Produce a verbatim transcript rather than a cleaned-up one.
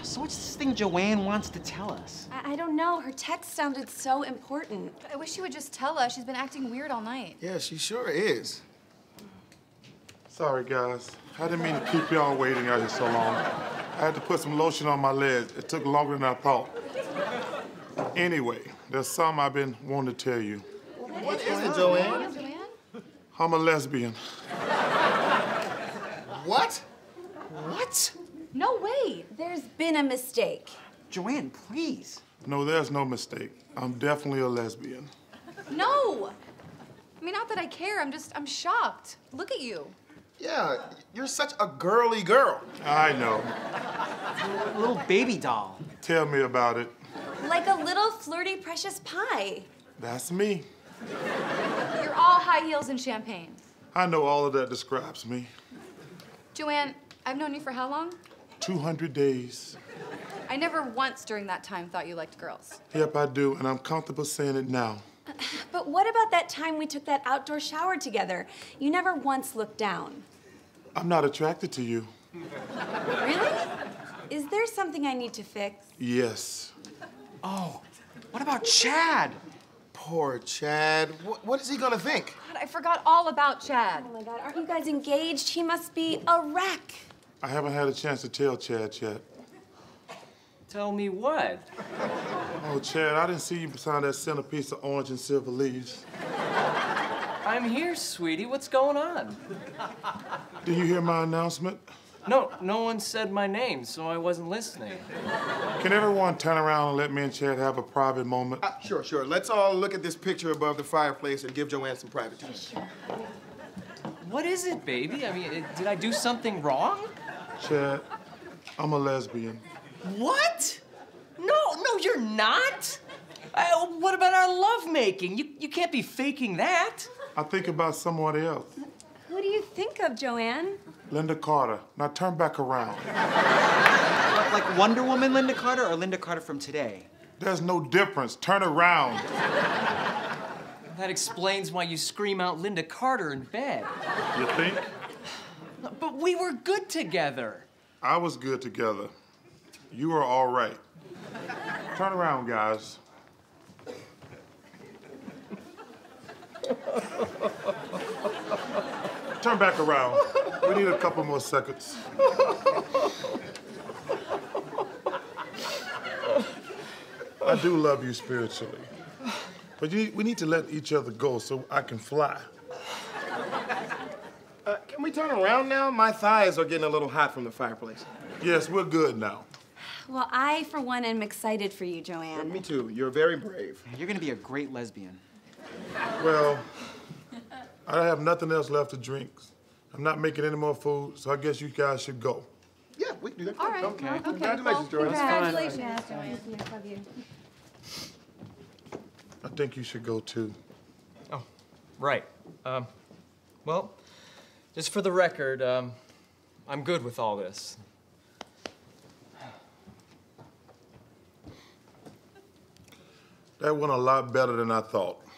So what's this thing Joann wants to tell us? I, I don't know. Her text sounded so important. I wish she would just tell us. She's been acting weird all night. Yeah, she sure is. Sorry, guys. I didn't mean to keep y'all waiting out here so long. I had to put some lotion on my legs. It took longer than I thought. Anyway, there's something I've been wanting to tell you. What is it, Joann? Joann? I'm a lesbian. What? What? No way. There's been a mistake. Joann, please. No, there's no mistake. I'm definitely a lesbian. No. I mean, not that I care. I'm just, I'm shocked. Look at you. Yeah, you're such a girly girl. I know. A little baby doll. Tell me about it. Like a little flirty precious pie. That's me. You're all high heels and champagne. I know all of that describes me. Joann, I've known you for how long? two hundred days. I never once during that time thought you liked girls. Yep, I do, and I'm comfortable saying it now. But what about that time we took that outdoor shower together? You never once looked down. I'm not attracted to you. Really? Is there something I need to fix? Yes. Oh, what about Chad? Poor Chad. What, what is he gonna think? God, I forgot all about Chad. Oh my God, aren't you guys engaged? He must be a wreck. I haven't had a chance to tell Chad yet. Tell me what? Oh, Chad, I didn't see you beside that centerpiece of orange and silver leaves. I'm here, sweetie. What's going on? Did you hear my announcement? No, no one said my name, so I wasn't listening. Can everyone turn around and let me and Chad have a private moment? Uh, sure, sure. Let's all look at this picture above the fireplace and give Joann some private time. Sure. What is it, baby? I mean, did I do something wrong? Chad, I'm a lesbian. What? No, no, you're not. Uh, what about our lovemaking? You, you can't be faking that. I think about someone else. Who do you think of, Joann? Linda Carter. Now turn back around. Like Wonder Woman Linda Carter or Linda Carter from today? There's no difference. Turn around. That explains why you scream out Linda Carter in bed. You think? But we were good together. I was good together. You were all right. Turn around, guys. Turn back around. We need a couple more seconds. I do love you spiritually. But you, we need to let each other go so I can fly. Uh, can we turn around now? My thighs are getting a little hot from the fireplace. Yes, we're good now. Well, I, for one, am excited for you, Yeah, Joann. me too. You're very brave. You're gonna be a great lesbian. Well, I have nothing else left to drink. I'm not making any more food, so I guess you guys should go. Yeah, we can do that. All right. Okay. Okay. Congratulations, well, Joann. Congratulations, Joann. Love you. I think you should go too. Oh, right. Um, well, just for the record, um, I'm good with all this. That went a lot better than I thought.